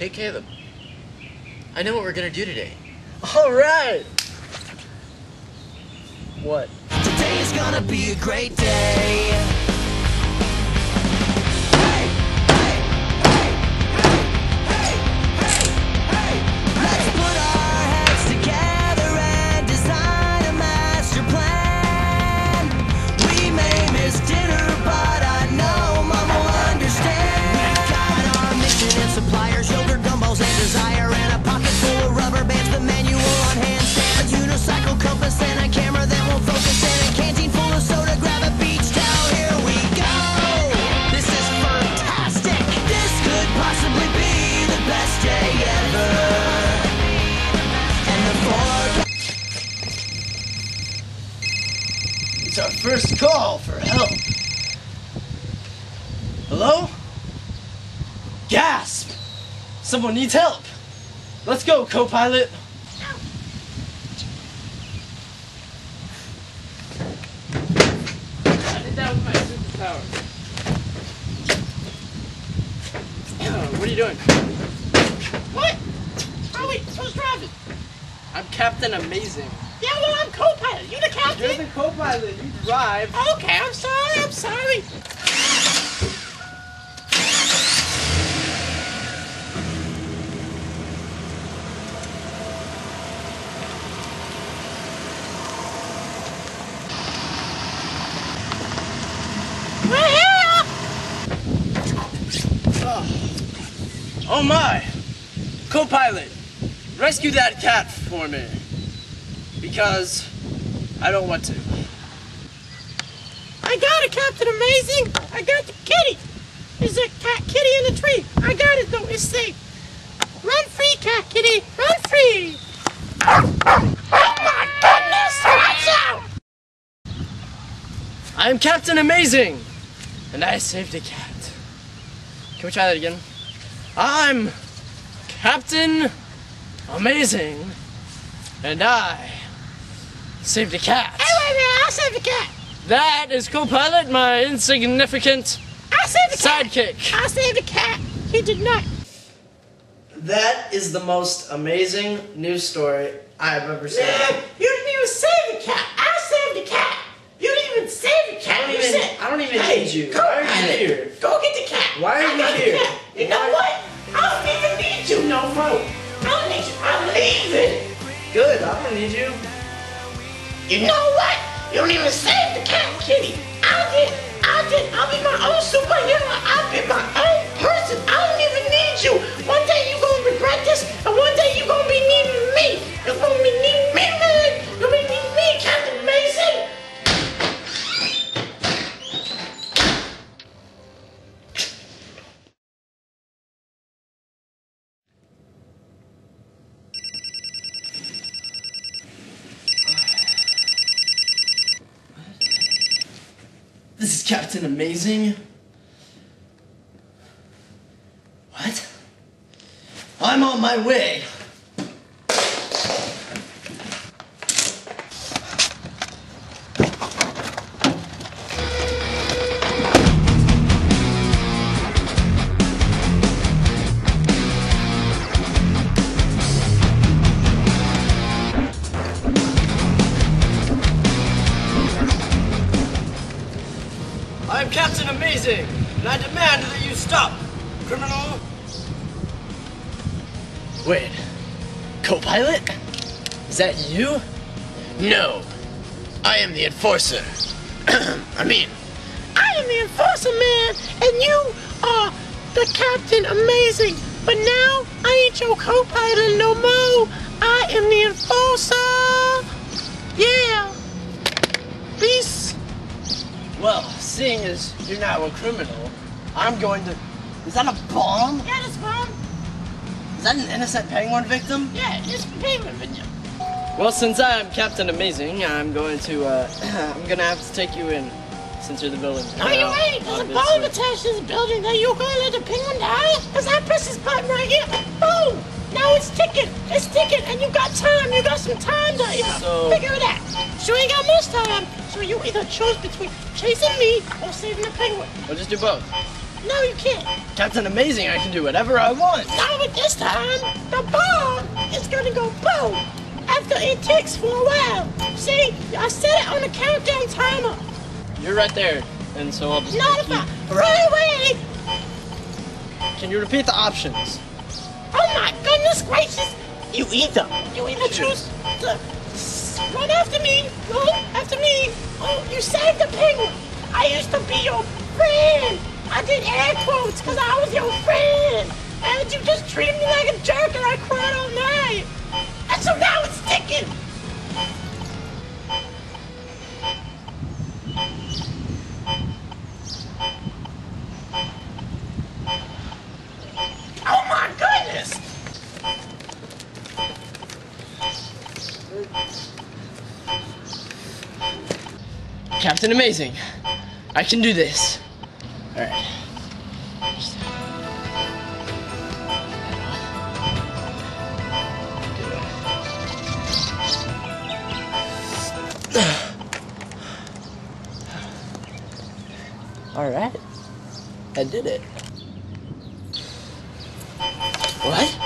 Hey Caleb, I know what we're gonna do today. Alright! What? Today is gonna be a great day. Let's put our heads together and design a master plan. We may miss dinner, but I know Mom will understand. We've got our mission and suppliers, yogurt, gumballs, and desire, and a pocket full of rubber bands, the manual on handstand, a unicycle compass, and a camera that won't focus, and a canteen full of soda. Grab a beach towel, here we go. This is fantastic. This could possibly be the best day ever. And the forecast. It's our first call for help. Hello? Gasp! Someone needs help. Let's go, co-pilot. I did that with my superpower. What are you doing? What? Oh wait, who's driving? I'm Captain Amazing. Yeah, well, I'm co-pilot. You the captain? You're the co-pilot. You drive. Okay, I'm sorry. We're here! Oh my! Co-pilot, rescue that cat for me. Because I don't want to. I got it, Captain Amazing. I got the kitty. There's a cat kitty in the tree. I got it though. It's safe. Run free, cat kitty. Run free. Oh my goodness! Watch out! I am Captain Amazing, and I saved a cat. Can we try that again? I'm Captain Amazing, and I saved a cat. Hey, wait a minute. I saved the cat. That is co-pilot, my insignificant I saved the cat. sidekick. I saved the cat. He did not. That is the most amazing news story I've ever seen. Man, you didn't even save the cat. I saved the cat. You didn't even save the cat. I don't even need you. Go, Why are you here? Go get the cat. Why are I you got the here? cat. You know what? I don't even need you no more. I don't need you. I'm leaving. Good, I don't need you. You know what? You don't even save the cat, kitty. I'll be my own superhero. I'll be my own person. I don't even need you. One day you're gonna regret this, and one day you're gonna be needing me. You're gonna be needing me, man. You're gonna be needing me, Captain Amazing. This is Captain Amazing. What? I'm on my way. I'm Captain Amazing, and I demand that you stop, criminal. Wait, co-pilot? Is that you? No, I am the enforcer. I am the Enforcer Man, and you are the Captain Amazing. But now I ain't your co-pilot no more. I am the Enforcer. Yeah. Peace. Well, seeing as you're now a criminal, I'm going to... Is that a bomb? Yeah, that's fine. Is that an innocent penguin victim? Yeah, it's payment with you. Well, since I am Captain Amazing, I'm going to, I'm gonna have to take you in, since you're the villain. No, you ain't. There's a bomb attached to this building. Now you gonna let the penguin die? Cause I press this button right here. Boom! Now it's ticking. It's ticking, and you got time. You got some time to figure it out. So you ain't got much time. So you either choose between chasing me or saving the penguin. We'll just do both. No, you can't. Captain Amazing, I can do whatever I want. Now but this time, the bomb is gonna go boom after it ticks for a while. See, I set it on the countdown timer. You're right there, and so I'll just Not if I right away. Can you repeat the options? Oh my goodness gracious! You either choose to run after me, Oh, you saved the penguin. I used to be your friend. I did air quotes because I was your friend. And you just treated me like a jerk and I cried all night. And so now it's ticking. Oh my goodness! Captain Amazing, I can do this. Alright. Alright. I did it. What?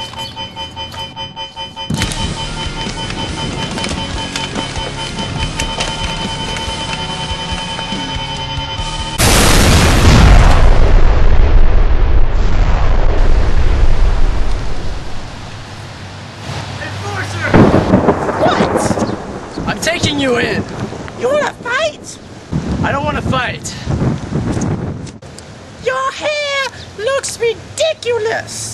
I'm taking you in. You wanna fight? I don't want to fight. Your hair looks ridiculous.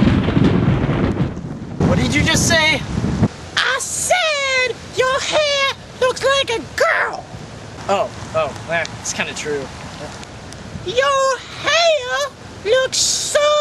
What did you just say? I said your hair looks like a girl. Oh, it's kind of true. Your hair looks so